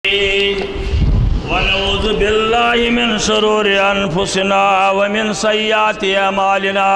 ونعوذ بالله من شرور أنفسنا ومن سيئات أعمالنا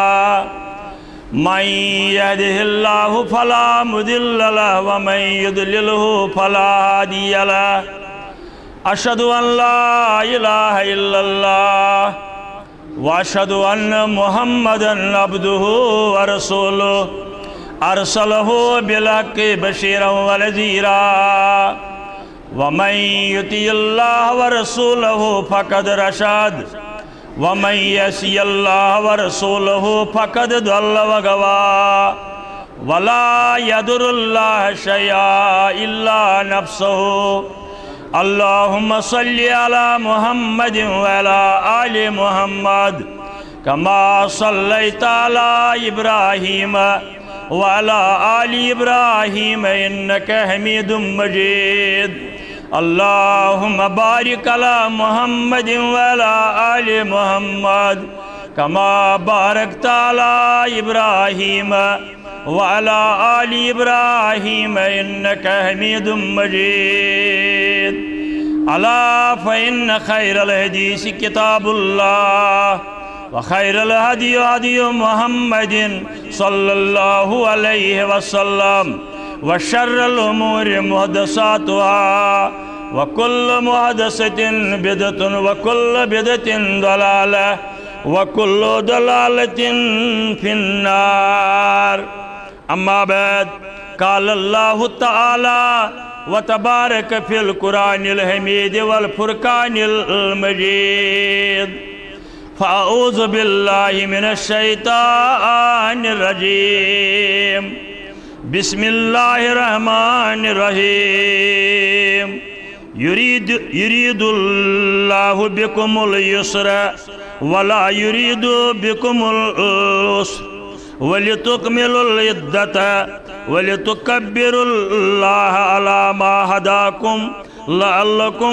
من يهده الله فلا مضل له ومن يضلله فلا هادي له أشهد أن لا إله إلا الله وأشهد أن محمدًا عبده ورسوله أرسله بالحق بشيرا ونذيرا ومن يطع الله ورسوله فقد رشد ومن يعص الله ورسوله فقد ضل وغوى ولا يضر الله شيئا إلا نفسه اللهم صل على محمد وعلى آل محمد كما صليت على إبراهيم وعلى آل إبراهيم إنك حميد مجيد اللهم بارك على محمد وعلى آل محمد كما باركت على إبراهيم وعلى آل إبراهيم إنك حميد مجيد ألا فإن خير الحديث كتاب الله وخير الهدي هدي محمد صلى الله عليه وسلم وشر الأمور محدثاتها وكل محدثة بدعة وكل بدعة ضلالة وكل ضلالة في النار أما بعد قال الله تعالى وتبارك في القرآن الحميد والفرقان المجيد فأعوذ بالله من الشيطان الرجيم بسم الله الرحمن الرحيم يريد الله بكم اليسر ولا يريد بكم العسر ولتكملوا العدة ولتكبروا الله على ما هداكم لعلكم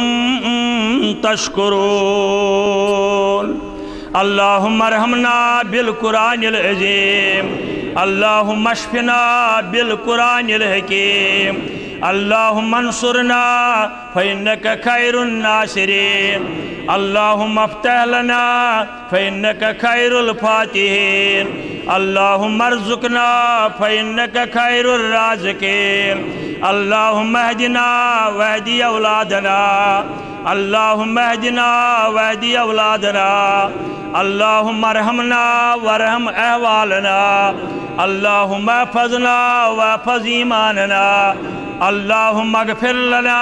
تشكرون اللهم ارحمنا بالقرآن العظيم اللهم اشفنا بالقرآن الحكيم اللهم انصرنا فإنك خير الناصرين اللهم افتح لنا فإنك خير الفاتحين اللهم ارزقنا فإنك خير الرازقين اللهم اهدنا واهدي أولادنا اللهم اهدنا واهدي أولادنا اللهم ارحمنا وارحم أهوالنا اللهم احفظنا واحفظ إيماننا اللهم اغفر لنا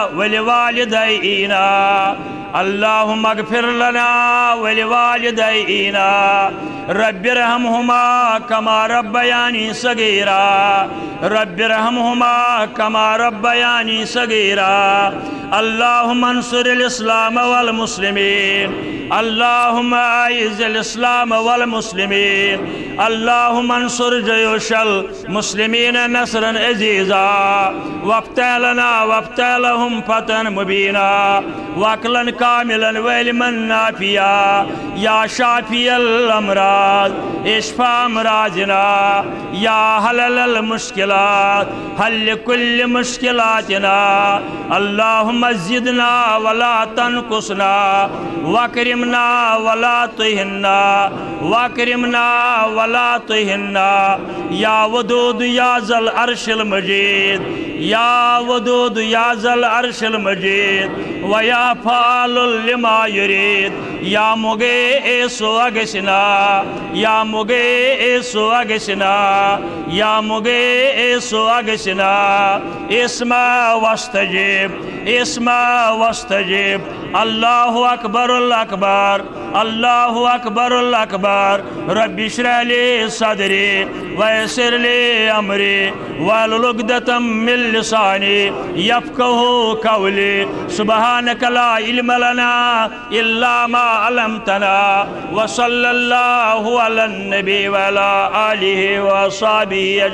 ولوالدينا اللهم اغفر لنا ولوالدينا رب ارحمهما كما ربياني صغيرا رب ارحمهما كما ربياني صغيرا اللهم انصر الإسلام والمسلمين اللهم أعز الإسلام والمسلمين اللهم انصر جيوش المسلمين نصرا عزيزا وافتح لنا وافتح لهم فتحا مبينا واكلا كاملا وعلما نافعا يا شافي الأمراض اشفى أمراضنا يا حلل المشكلات حل كل مشكلاتنا اللهم زدنا ولا تنقصنا واكرمنا ولا تهنا واكرمنا ولا تهنا يا ودود يا ذا العرش المجيد يا ودود يا ذا العرش المجيد ويا فعال لما يريد يا مغيث أغثنا يا مغيث أغثنا يا مغيث أغثنا اسمع واستجب اسمع واستجب الله أكبر الأكبر الله أكبر الأكبر ربي اشرح لي صدري ويسر لي أمري واحلل عقدة من لساني يفقهوا قولي سبحانك لا علم لنا إلا ما علمتنا وصلى الله على النبي وعلى آله وصحبه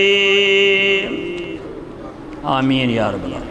أجمعين آمین یا رب العالمین۔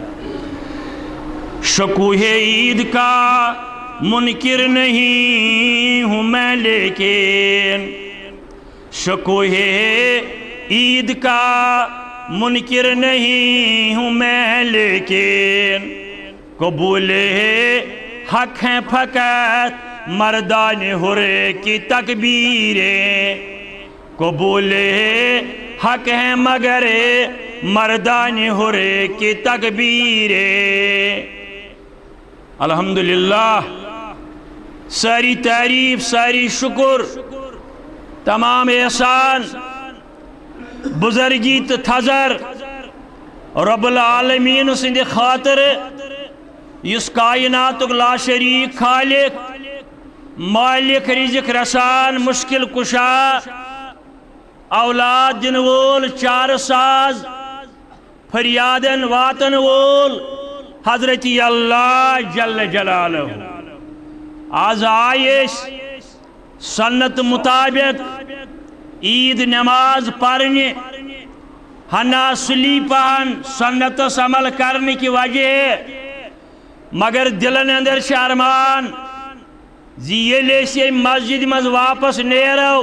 شکوہ عید کا منکر نہیں ہوں میں لیکن شکوہ عید کا منکر نہیں ہوں میں لیکن قبول حق ہیں فقط مردان حرے کی تکبیریں، قبول حق ہیں مگر مردان حرے کی تکبیریں۔ الحمدللہ، ساری تعریف، ساری شکر، تمام احسان، بزرگی تو تھزر رب العالمین سند خاطر اس کائنات لا شریک خالق، مالک رزق رسان، مشکل کشا، اولاد دن وول، چار ساز، فریادن واتن وول حضرت اللہ جل جلالہ۔ آز آئیس سنت مطابق عید نماز پڑھنے، ہنا سلی پہن سنت عمل کرنے کی وجہ، مگر دلن اندر ارمان زیلے سے مسجد مز واپس نیرو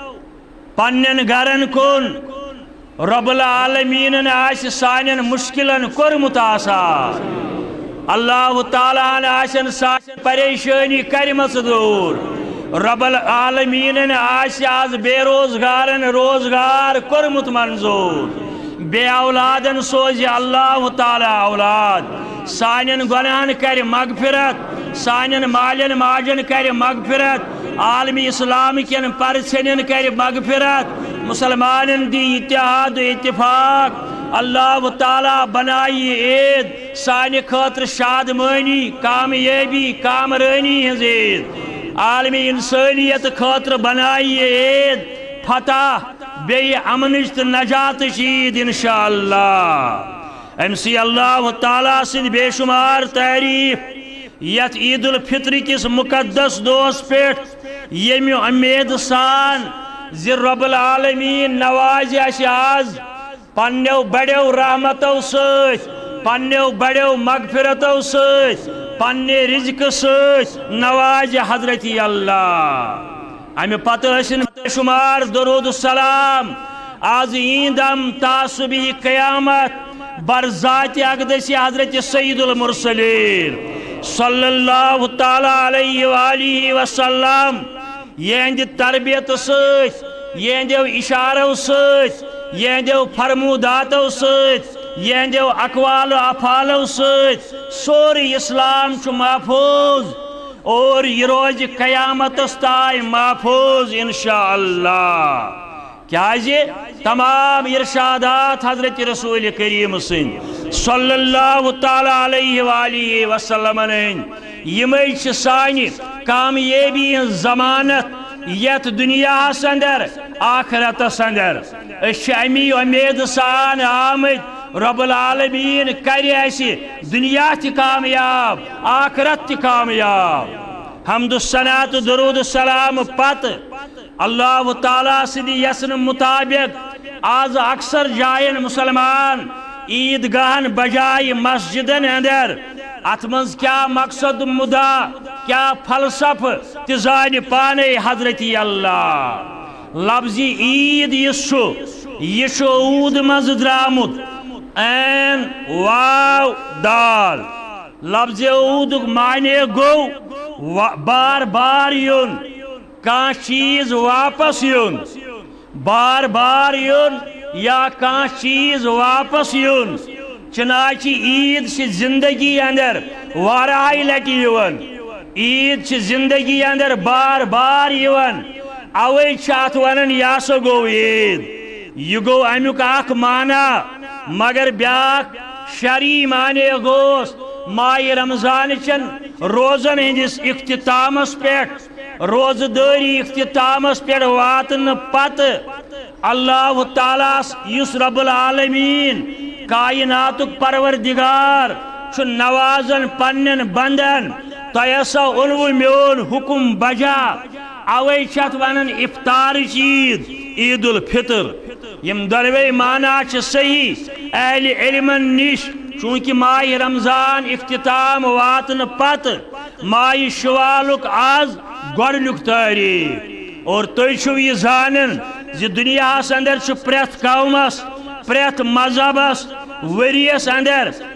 پنن گرن کن، رب العالمین آس سانن مشکلن کورمت آسان، اللہ تعالیٰ آسن سان پریشانی کرمت دور، رب العالمین آس آز بے روزگارن روزگار کورمت منظور، بے اولادن سوز اللہ تعالیٰ اولاد، سانن گناہن کر مغفرت، سانن مالن ماجن کر مغفرت، عالمی اسلام کن پرچنن کر مغفرت، مسلمانن دی اتحاد و اتفاق، اللہ تعالیٰ بنائی عید سانہ خاطر شادمانی، کامیابی، کامرانی ہنز عید، عالمی انسانیت خاطر بنائی عید فتح بے امنچ تو نجاتچ عید انشاءاللہ۔ امسی اللہ تعالیٰ سند بے شمار تعریف یت عید الفطر کس مقدس دوس پیٹھ یمی امید سان زی رب العالمین نواز آز پنیو بڑیو رحمتو سوچ، پنیو بڑیو مغفرتو سوچ، پنی رزق سوچ نواز حضرت اللہ۔ امی پتہ حسن شمار درود السلام آز ایندم تاسبی قیامت برذات اقدس حضرت سید المرسلین صلی اللہ تعالیٰ علیہ وآلہ وسلم، یہ تربیت سوچ، یہ اشارو سوچ، یہ فرموداتو سوچ، یہ اقوال و افعالو سوچ سوری اسلام چھ محفوظ اور یہ روز قیامت استائی محفوظ انشاءاللہ۔ کیا تمام ارشادات حضرت رسول کریم صلی اللہ تعالیٰ علیہ وآلہ وسلم یہ سانی کامیابی ضمانت یت دنیا اندر آخرت اندر، امی امید سان آمد رب العالمین کر اسی دنیا تی کامیاب، آخرت تی کامیاب۔ حمد الصلاۃ درود السلام پت اللہ تعالیٰ سدی یسن مطابق آز اکثر جائن مسلمان عیدگاہن بجائے مسجدن اندر اتمنز کیا مقصد مدعا کیا فلسف تزان پانے حضرت اللہ۔ لفظی عید یہ عود مز درامت این واو دال، لفظ عود معنی گو بار بار یون، کان چیز واپس یون، بار بار یون یا کان چیز واپس یون، چنانچہ عید سے زندگی اندر وارائی لٹی یون، عید سے زندگی اندر بار بار یون، اوے چاہت ونن یاسو گو عید، یہ گو امیک اخ مانا، مگر بیاک شرعی معنی گوس ماہ رمضان چن روزن ہندس اختتامس پیٹھ، روز داری اختتامس پیٹھ واتن پت اللہ تعالیٰ یس رب العالمین کائنات پروردگار چھ نوازن پنن بندن تیسا اونو میون حکم بجا، اوے چت ونن افطار عید، عید الفطر۔ یم دروے مانا چھ صحیح اہل علمن نش، چونکہ ماہ رمضان اختتام واتن پت ماہ شوالک آز گوڑنک تاریخ، اور تُہۍ چھو یہ زانن زِ دنیا اندر چھ پریت قومس، پریت مذہبس وریس اندر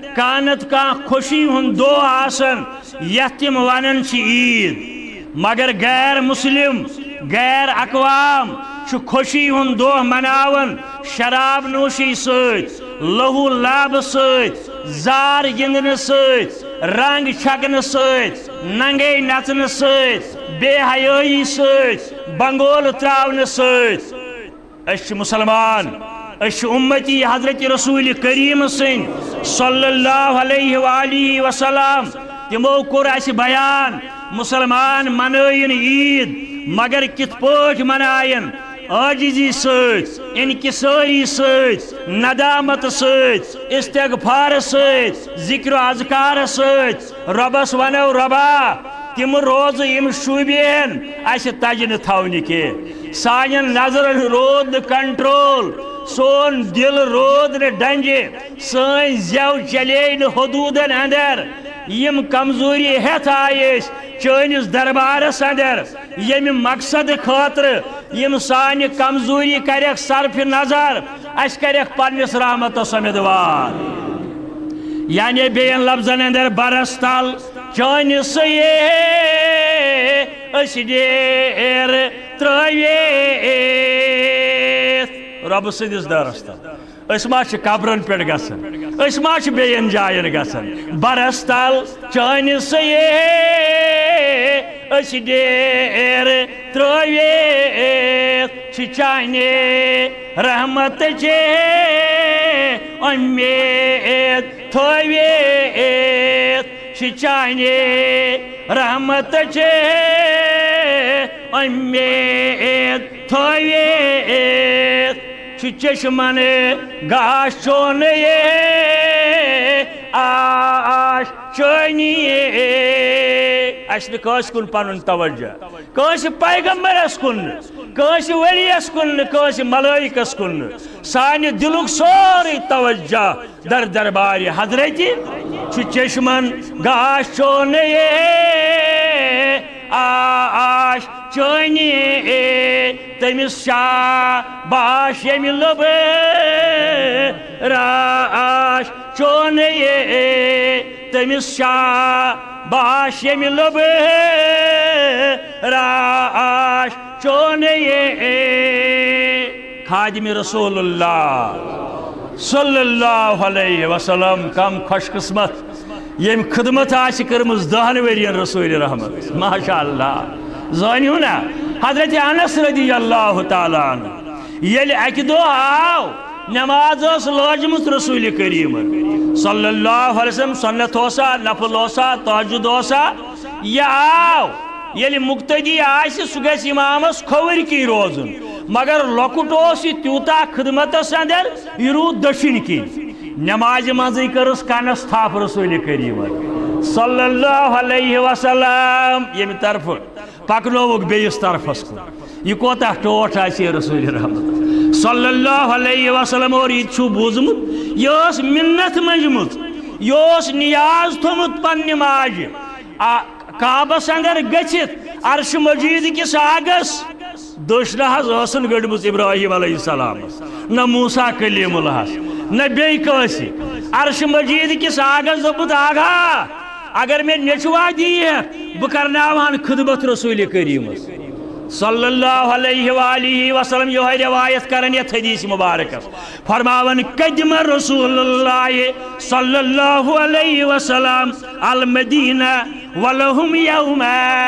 کانت کا خوشی ہن دو آسن یتم ونن چھ عید مگر غیر مسلم غیر اقوام چھ خوشی ہن دو مناون شراب نوشی ست لہو لاب ست زار گندن ست رنگ چھکن ست ننگے نچن ست بے حیائی ست بنگول تراون ست اش مسلمان اش امتی حضرت رسول کریم سن صلی اللہ علیہ وآلہ وسلم تمو کور اس بیان مسلمان منائن عید مگر کت پوٹ منائن عاجزی ست انکساری ست ندامت ست استغفار ست ذکر و اذکار ست ربس ونو ربا تم روز یم شوبین اس تجن تھونی کے سانین نظر رود کنٹرول سون دل رود نے ڈنجے سن زیو چلے حدودن اندر یم کمزوری ہتھ آئیس چانس دربارس اندر یم مقصد خاطر یم سانہ کمزوری کریک صرف نظر اس کریک پنس رحمت سمیدوار یعنی بین لفظن اندر برس تل چانس اس دیر ترویت رب سندس دارس تل اس ما چھ قبرن پہ گسن اس ما چھ بین جائن گسن برس تل چانس اس دیر ترویت چھ چانے رحمت چھ امید تھویت چھ چانے رحمت چھ امید تھویت چشمن گاش چون آش چونی اس کن پن توجہ کس پیغمبرس کن کس ولیس کن کس ملائکس کن سان دلک سوری توجہ در دربار حضرت چشمن گاش چون آش چونی تمس شاباش یم لب راش چون تمس شاباش یم لب راش چون خادم رسول اللہ صلی اللہ علیہ وسلم کم خوش قسمت یم خدمت آس کرمز 10 ورین رسول رحمت ماشاءاللہ زانیو نا حضرت انس رضی اللہ تعالیٰ عنہ یل اکی دو آو نماز اس لوجمت رسول کریم صلی اللہ علیہ وسلم سنت ہوسا نفل ہوسا تہجد ہوسا یہ آو یل مقتدی آس سگس امامس کھور کی روزن مگر لکٹ اوس تیوتا خدمت اندر یہ رو دشن کی نماز مزی کرس کنس تھاپ رسول کریم صلی اللہ علیہ وسلم یم طرف پکنوک بیس طرفس کو یہ کوتا ٹوٹ آسی رسول رحمت صلی اللہ علیہ وسلم اور یہ چھو بوزمت یہ منت منجمت یہ نیاز تھمت پن ماج کعبس اندر گچت عرش مجید کس آگس دشنہ حسن گڑمت ابراہیم علیہ السلام نہ موسیٰ کلیم اللہ نہ بے کسی عرش مجید کس آگس دبت آگا اگر میں نچوا دی ہے بکرناوان خدمت رسول کریم صلی اللہ علیہ وآلہ وسلم یہ روایت کرن یہ حدیث مبارک فرماون قدم رسول اللہ صلی اللہ علیہ وسلم المدینہ ولہم یومان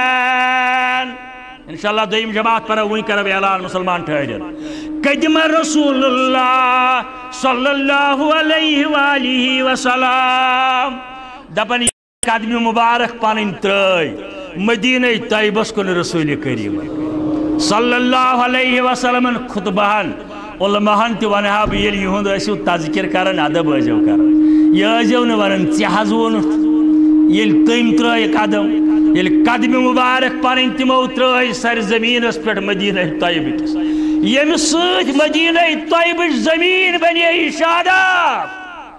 انشاءاللہ دویم جماعت پر وہیں کرو اعلان مسلمان ٹھہرن قدم رسول اللہ صلی اللہ علیہ وآلہ وسلم دپن قدم مبارک پانن ترائی مدینہ طیبس کن رسول کریم صلی اللہ علیہ وسلم خطبہن علماءن تی ونہا بیل یہند اسیو تذکر کرن ادب ازیو کرن یہ ازیو نورن تیحز ونت یل تیم ترائی قدم یل قدم مبارک پانن تیمو ترائی سر زمین اس پر مدینہ طیب کس یم سوچ مدینہ طیب زمین بنی شاداب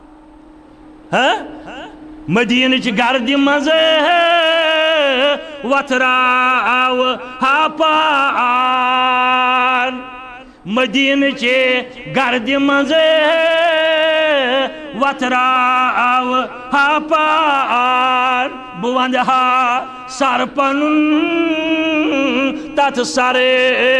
ہاں مدینہ چی گرد مز وطراو ہاپان مدینہ چی گرد مز وتراو ہاپان بوندہا سرپنن تات سارے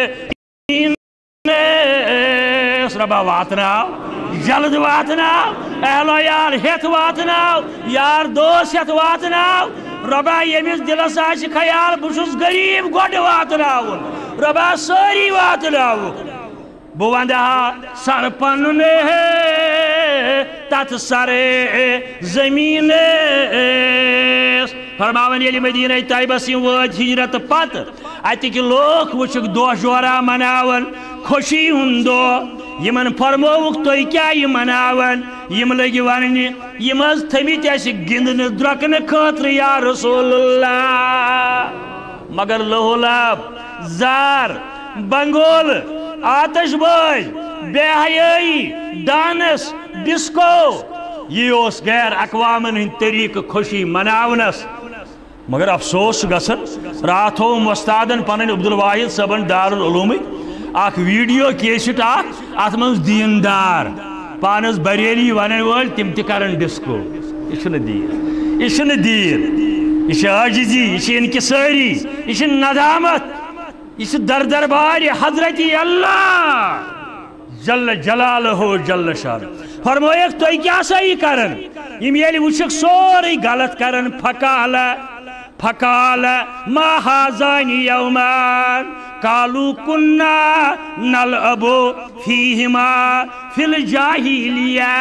ربا واتناو جلد واتناو اہلو یار ہیت واتناو یار دوست ہیت واتناو ربا یمس دلس آسہِ خیال بہٕ چھُس غریب گۄڈٕ واتناوُن ربا سٲری واتناوُن بہٕ ونٛدٕہا سر پنُن تتھ سرے زمیٖنس فرماوان ییٚلہِ مدیٖنہ طیبس یِم وٲتۍ ہجرت پتہٕ اتِکۍ لوٗکھ وٕچھُکھ دۄہ جورا مناوان خوشی ہُنٛد دۄہ یمن فرمووُکھ تُہۍ کیٛاہ یہِ مناوان یِم لٔگۍ وننہِ یِم حظ تھٲمٕتۍ اَسہِ گِنٛدنہٕ درٛۄکنہٕ خٲطرٕ یا رسول اللہ مگر لہولاب زار بنگول آتش باز بے حیائی ڈانس ڈسکو یہ اوس غیر اقوامن ہند طریقہ خوشی مناونس مگر افسوس گژھان رات ہوم وستادن پنن عبدالواحد صبن دارالعلوم اخ ویڈیو کیسٹ اخ ات من دیندار پانس بریلی ونن ول تم تہ کرن ڈسکو یہ دین یہ عاجزی یہ انکساری یہ ندامت یہ در دربار حضرت اللہ جل جلالہ جل شان فرمویک تو کیا صحیح کرن یم یلی وچھک سوری غلط کرن فقال ما هذان یومان قالوا كنا نلعب فيهما في الجاهلیہ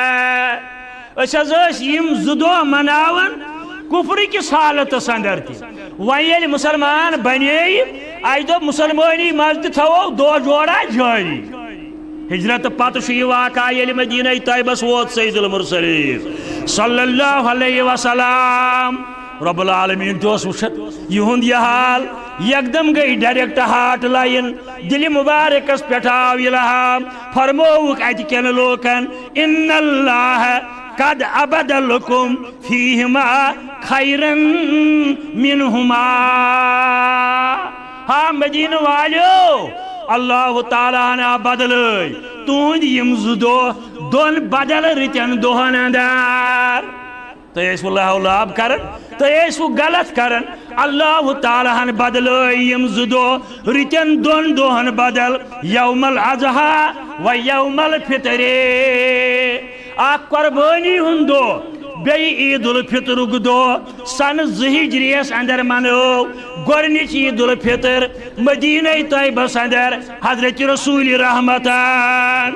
اس یم زدو مناون کفر کس حالتس اندر تہ ویل مسلمان بنے آئی دو مسلمانی مزد تھو دو جوڑا جاری ہجرت پتہ یہ واقعہ یل مدینہ طیبس ووت سید المرسلین صلی اللہ علیہ وسلم رب العالمین تس وچت یہند یہ حال یکدم گئی ڈائریکٹ ہارٹ لائن دل مبارکس پہ آو الہام فرموک ات کن لوکن ان اللہ قد ابد لکم فیہما خیرا منہما ہاں مدینہ والیو اللہ تعالیٰ نے بدل تہند یم زدو دون بدل رتن دہن اندر تو ایسو لہولاب کرن تو ایسو غلط کرن اللہ تعالیٰ نے بدل یم زدو رتن دون دہن بدل یوم الاضحیٰ و یوم الفطر اخ قربانی ہندو بی عید الفطر دو سن زہجریس اندر منو گورنچ عید الفطر مدینہ طیبس اندر حضرت رسول رحمتان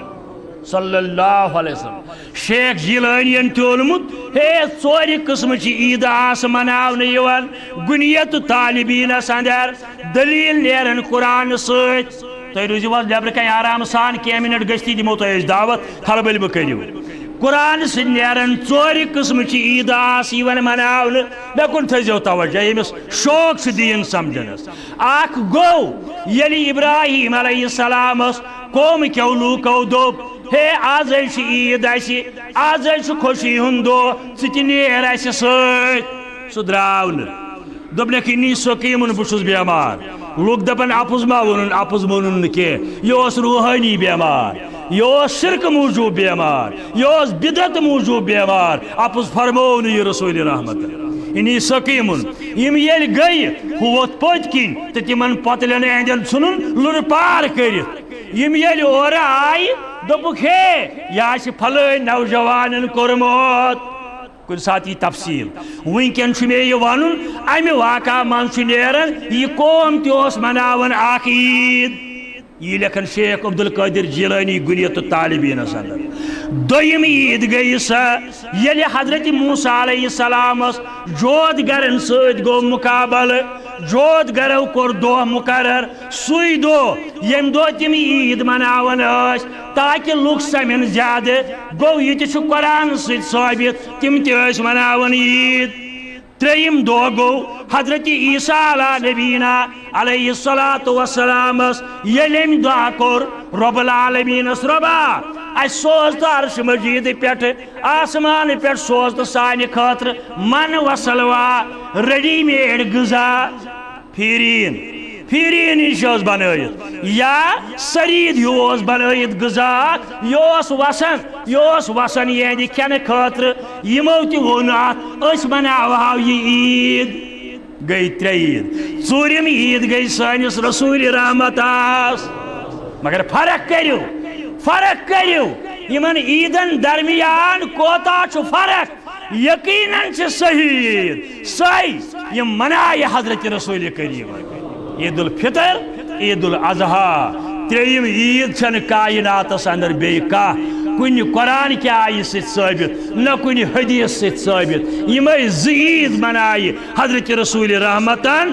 صلی اللہ علیہ وسلم شیخ جیلانین تولمت ہے ژورِ قسمچ عید آس مناونہ یوان گنیت طالبینس اندر دلیل نیرن قرآن ست تُہۍ روٗزِو حظ نیبرٕ کنۍ آرام سان کینٛہہ منٹ گٔژھتٕے دِمو تۄہہِ أسۍ دعوت خلبل مہٕ کٔرِو قرآن سۭتۍ نیرن ژورِ قٕسمٕچہِ عید آس یِوان مناونہٕ مےٚ کُن تھٲیزیو توجہ ییٚمِس شوق چھُ دیٖن سمجھنس اکھ گوٚو ییٚلہِ ابراہیم علیہ السلامس قوم کیو لوٗکو دوٚپ ہے آز چھِ عید اسہِ آز چھُ خوشی ہُنٛد دۄہ ژٕ تہِ نیر اسہِ سۭتۍ سُہ درٛاو نہٕ دوٚپنکھ اِنی سقیٖمُن بہٕ چھُس بٮ۪مار لوٗکھ دپن اپُز ما ووٚنُن اپُز مونُن نہٕ کینٛہہ یہِ اوس روحٲنی بٮ۪مار یہ شرک موجوب بیمار یہ بدعت موجوب بیمار اپُز فرمو نہٕ یہِ رسول رحمت انی سقیٖمُن یم ییٚلہِ گٔیہِ ہُہ ووٚتھ پٔتۍ کِنۍ تہٕ تِمن پۄتلٮ۪ن اہندٮ۪ن ژھُنُن لُرٕ پار کٔرِتھ یم ییٚلہِ اورٕ آیہِ دوٚپُکھ ہے یہِ آسہِ پھلٲنۍ نوجوانن کوٚرمُت کُنہِ ساتہٕ یی تفصیٖل وٕنکٮ۪ن چھُ مےٚ یہِ وَنُن اَمہِ واقعہ منٛز چھُ نیران یہِ قوم تہِ اوس مناوان اکھ عید یہ لیکن شیخ عبدالقادر جیلانی گنیت طالبینس اندر دویم عید گئی سا یلی حضرت موسیٰ علیہ السلام جود گرن سید گو مقابل جود گرو کور دو مقرر سوی دو یم دو تم عید مناون اس تاکہ لوگ سمن زیادہ گو یہ چھو قرآن سید ثابت تم تیس مناون عید تریم دو گو حضرت عیسیٰ علیہ نبینا علیہ السلام یلیم دعا کور رب العالمین ربا اس سوز تو عرش مجید پیٹ آسمان پیٹ سوز تو سانی خاطر من و سلوا ریڈی میڈ غذا پھیرین پھیرین ہش بنائت یا سرید ہیوس بنائت غذا یہ وسن یہ کھین خاطر یمو تہ وون ات مناوہو یہ عید گئی 3 عید ژوٗرِم عید گئی سٲنِس رسول رحمتس مگر فرق کریو یمن عیدن درمیان کوتا چھ فرق یقیناً چھ صحیح عید سوے یم منائے حضرت رسول کریم عید الفطر عید الاضحیٰ 3یم عید چھن کائناتس اندر بی کن قرآن کی آئی ست ثابت نہ کن حدیث ست ثابت یمے 2 عید منائے حضرت رسول رحمتن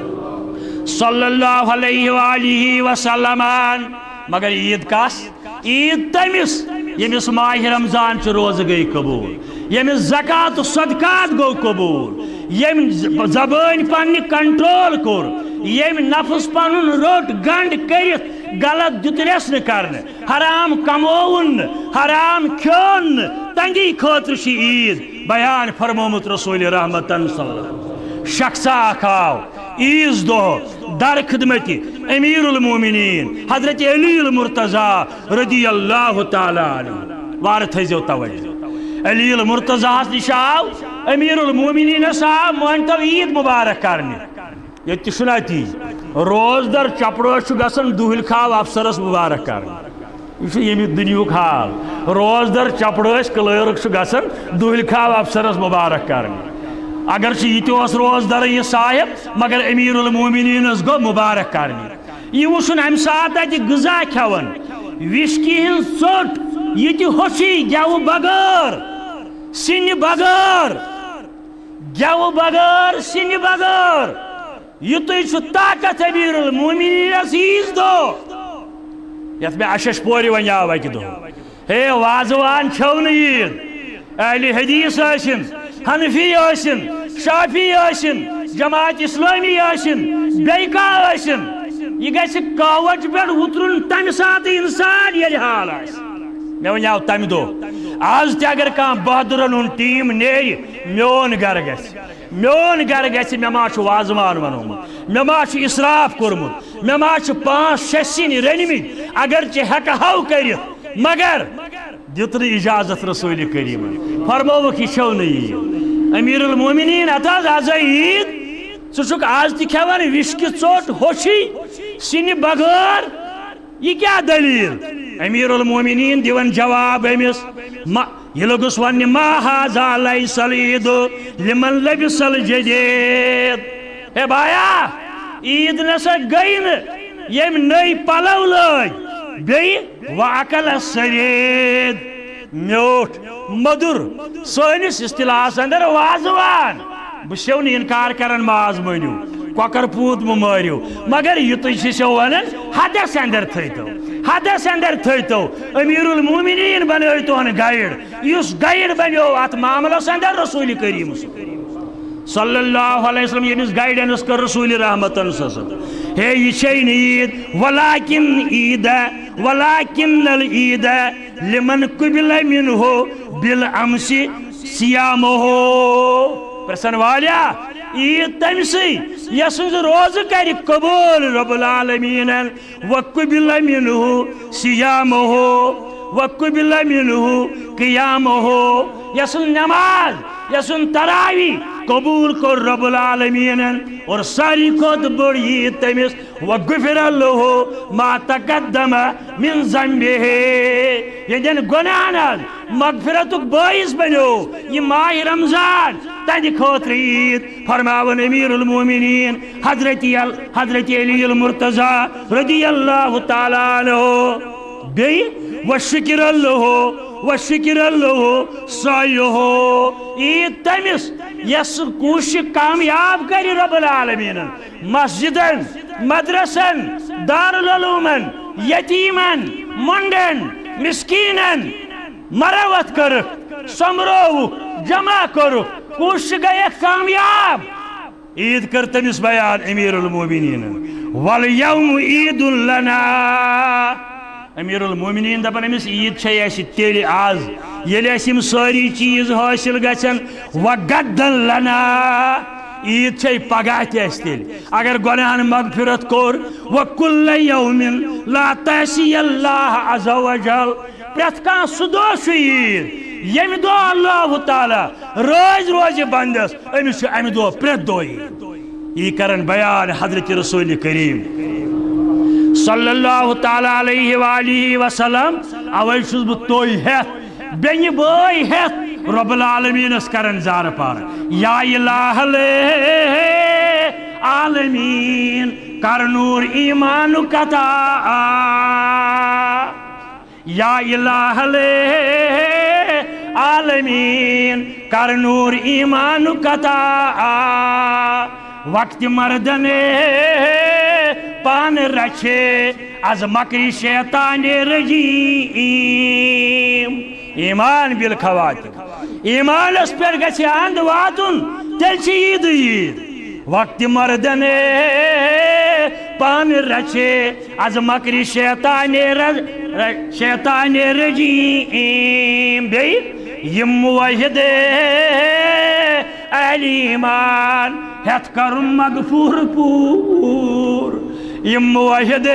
صلی اللہ علیہ وآلہ وسلم مگر عید کس عید تمس یمس ماہ رمضان چھ روز گئی قبول یمس زکات و صدقات گو قبول یم زبان پنہ کنٹرول کور یم نفس پنن روٹ گنڈ کرت غلط دترس کرنے حرام کمون حرام کھون تنگی خاطر چھ عید بیان فرمومت رسول رحمتن صلی اللہ علیہ وسلم شخصا آو عیز دہ در خدمتی امیر المومنین حضرت علی المرتضی رضی اللہ تعالی عنہ وار تھیزو توجہ علی المرتضی نش آو امیر المومنین آو مانتو عید مبارک کرنے یہ تشناتی روز در چپڑوش گسن دہل کھاو افسرس مبارک کرنے یہ یمی دنیوک حال روز در چپڑوش کلرک گسن دہل کھاو افسرس مبارک کرنے اگر یہ روز در یہ صاحب مگر امیر المومنین گو مبارک کرنے یہ وچن ام سات غذا کھون وشکی ہن ژوٹ یہ ہوشی گیو بغیر سن بغیر گیو بغیر سن بغیر یہ طاقت امیر المومنین عزیز دو یت میں اشش پوری ون آو اکہ دو ہے وازوان چھو عید اہل حدیث ٲسِن حنفی ٲسِن شافی ٲسِن جماعت اسلامی ٲسِن بیٚیہِ کانٛہہ ٲسِن یہ گژھِ کاوچ پٮ۪ٹھ وُترُن تمہِ ساتہٕ اِنسان ییٚلہِ حال آسہِ مےٚ وَنیٛاو تمہِ دۄہ آز تہِ اگر کانٛہہ بہادرن ہُنٛد ٹیٖم نیرِ میون گرٕ گژھِ مےٚ ما چھُ وازوان بنومُت مےٚ ما چھُ اِسراف کوٚرمُت مےٚ ما چھِ 5-6 سِنۍ رٔنمٕتۍ اگرچہِ ہٮ۪کہو کٔرِتھ مگر دیُت نہٕ اجازت رسول کریٖمن فرمووُکھ یہِ چھو نہٕ عید امیر المومنین اتاز آز عید ژٕ چھُکھ آز تہِ کھٮ۪وان وِشکہِ ژوٚٹ ہوشی سِنہِ بغٲر یہ کیا دلیل امیر المومنین دیون جواب امس یہ لوگس ون ما ھذا لیس العید لمن لبس الجدید اے بایا عید نسا گئی نہ یم نئی پلو لگ بیٚیہِ واکل السرید میوٹھ مدر سٲنِس اصطلاحس اندر وازوان بہٕ چھُسو نہٕ انکار کران ماز مٲنِو کۄکر پوٗت مہٕ مٲرِو مگر یہِ تُہۍ چھِسو ونان حدس اندر تھٲیتو امیر المومنین بنٲیتون گایڈ یُس گایڈ بنیو اتھ معاملس اندر رسول کریم صلی اللہ علیہ وسلم یمس گائیڈنس کر رسول رحمتن صلی ہے یہ چھے عید ولکن العید لمن قبل منہ بالامس صیامہ پرسن والیا عید تمسی یسنز روز کر قبول رب العالمین وقبل منہ صیامہ وقبل منہ قیامہ یسن نماز یسن تراوی قبول کر رب العالمین اور ساری کھوت بڑ عید تمس وغفر له ما تقدم من ذنبه یہ گناہ مغفرت باعث بنو یہ ماہ رمضان تہندِ خاطر عید فرماون امیر المومنین حضرت علی المرتضی رضی اللہ تعالی عنہ بیٚیہِ وشکر اللہ سایہ عید تمس یس کوشش کامیاب کر رب العالمین مسجدن مدرسن دارالعلومن یتیمن منڈن مسکینن مروت کرک سمرو جمع کرک کوشش گئی کامیاب عید کر تمس بیان امیر المومنین والیوم عید لنا امیر المومنین دپان امس عید چھے ایسی تیلی آز یلی اسیم ساری چیز حاصل گچن وغدن لنا عید چھے پگاہ تیل اگر گناہن مغفرت کور وَكُلَّ يَوْمٍ لَا تَحْسِيَ اللَّهَ عَزَ وَجَلَ پرت کان سدو عید یم دو اللہ تعالیٰ روز بندس امس ام دو پرت دو یہ کرن بیان حضرت رسول کریم صلی اللہ تعالیٰ علیہ وآلہ وسلم اوے چھس بہ توئی ہیت بینی بوئی ہیت رب العالمین اس کرن زار پار یا الہ العالمین کر نور ایمان کتا یا الہ العالمین کر نور ایمان کتا وقت مردنے پان رچھے از مکر شیطان رجیم ایمان بالخواتم ایمان اس پر گچھے اند واتن تیل چھ عید وقت مردنے پان رچھے از مکر شیطان رجیم بی یم موحد اہل ایمان ہیت کرم مغفور پور یم موحد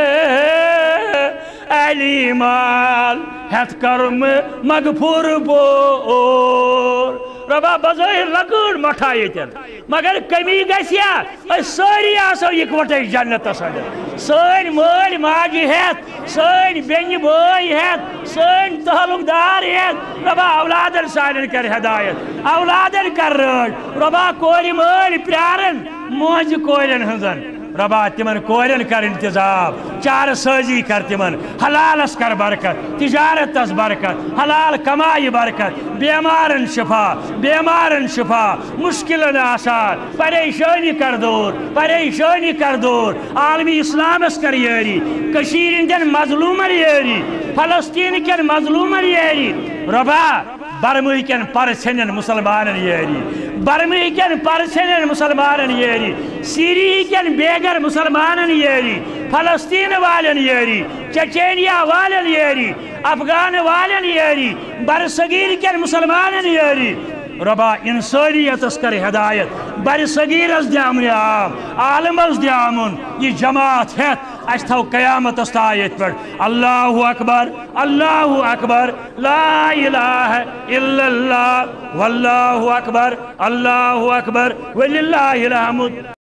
اہل ایمان ہیت کرم مغفور پور ربا بظاہر لکڑ مٹھا یتن مگر کمی گسیا ساری آسو اکوٹے جنت سن مول ماجی ہیت سن بین بوئی ہیت سن تعلق دار ہیت ربا اولادن سانن کر ہدایت اولادن کر رج ربا کوری مول پیارن موج کورن ہنزن ربا تمن کورن کر انتظام چار سازی کر تمن حلالس کر برکت تجارت اس برکت حلال کمائی برکت بیمارن شفا مشکلن آسان پریشانی کر دور عالمی اسلام اس کر یاری کشیر دن مظلومن یاری فلسطین کن مظلومن یاری ربا برموی کن پرسنن مسلمانن یاری برموی کن پرسنن مسلمانن یاری سیری کن بیگر مسلمانن یاری فلسطین والن یاری چچینیا والن یاری افغان والن یاری برصغیر کن مسلمانن یاری ربا انسانیت اس کر ہدایت برصغیر اس دیامن عالم اس دیامن یہ جماعت ہے اس تھو قیامت استایت پر اللہ اکبر لا الہ الا اللہ واللہ اکبر وللہ الحمد